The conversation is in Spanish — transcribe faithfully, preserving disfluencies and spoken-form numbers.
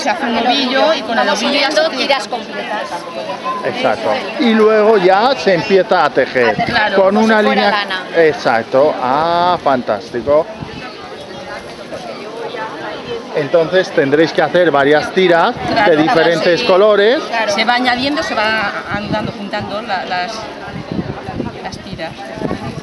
se hace un ovillo y con el vamos ovillo subiendo se tiras completas. Exacto. Y luego ya se empieza a tejer. Claro, con como una si fuera línea. lana. Exacto. Ah, fantástico. Entonces tendréis que hacer varias tiras Claro, de diferentes sí. colores. Claro. Se va añadiendo, se va andando, juntando la- las, las tiras.